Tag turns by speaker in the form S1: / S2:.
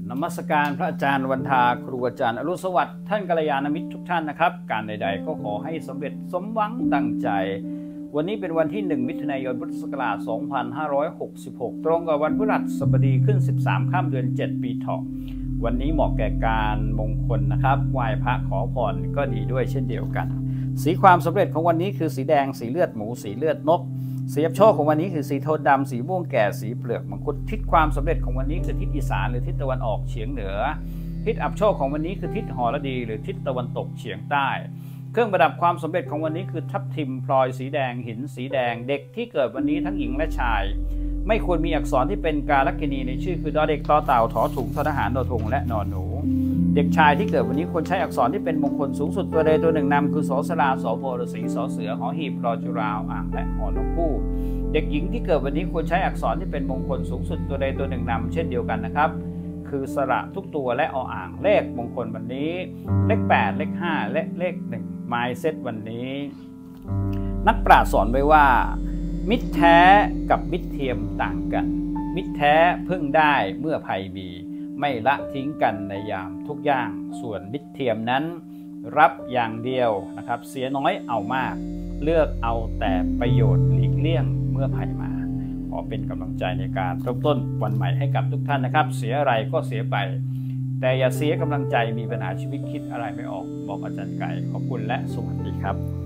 S1: นมัสการพระอาจารย์วันทาครูอาจารย์อรุณสวัสดิ์ท่านกัลยาณมิตรทุกท่านนะครับการใดๆก็ขอให้สำเร็จสมหวังดังใจวันนี้เป็นวันที่1มิถุนายนพุทธศักราช2566ตรงกับวันพฤหัสบดีขึ้น13ค่ำเดือน7ปีเถาะวันนี้เหมาะแก่การมงคลนะครับไหว้พระขอพรก็ดีด้วยเช่นเดียวกันสีความสำเร็จของวันนี้คือสีแดงสีเลือดหมูสีเลือดนกสีอับโชคของวันนี้คือสีโทนดำสีม่วงแก่สีเปลือกมังคุดทิศความสำเร็จของวันนี้คือทิศอีสานหรือทิศตะวันออกเฉียงเหนือทิศอับโชคของวันนี้คือทิศหฤดีหรือทิศตะวันตกเฉียงใต้เครื่องประดับความสำเร็จของวันนี้คือทับทิมพลอยสีแดงหินสีแดงเด็กที่เกิดวันนี้ทั้งหญิงและชายไม่ควรมีอักษรที่เป็นกาลกิณีในชื่อคือดอเด็กตอเต่าถอถุงททหารดอทงและนอนหนูเด็กชายที่เกิดวันนี้ควรใช้อักษรที่เป็นมงคลสูงสุดตัวใดตัวหนึ่งนำคือสสราสบฤษีสเสือหอหีบรอจุราอ่างและหอนกคู่เด็กหญิงที่เกิดวันนี้ควรใช้อักษรที่เป็นมงคลสูงสุดตัวใดตัวหนึ่งนำเช่นเดียวกันนะครับคือสระทุกตัวและออ่างเลขมงคลวันนี้เลข8เลข5และเลข1 Mindset วันนี้นักปราชญ์สอนไว้ว่ามิตรแท้กับมิตรเทียมต่างกันมิตรแท้พึ่งได้เมื่อภัยมีไม่ละทิ้งกันในยามทุกอย่างส่วนมิตรเทียมนั้นรับอย่างเดียวนะครับเสียน้อยเอามากเลือกเอาแต่ประโยชน์หลีกเลี่ยงเมื่อภัยมาขอเป็นกำลังใจในการเริ่มต้นวันใหม่ให้กับทุกท่านนะครับเสียอะไรก็เสียไปแต่อย่าเสียกำลังใจมีปัญหาชีวิตคิดอะไรไม่ออกบอกอาจารย์ไก่ขอบคุณและสวัสดีครับ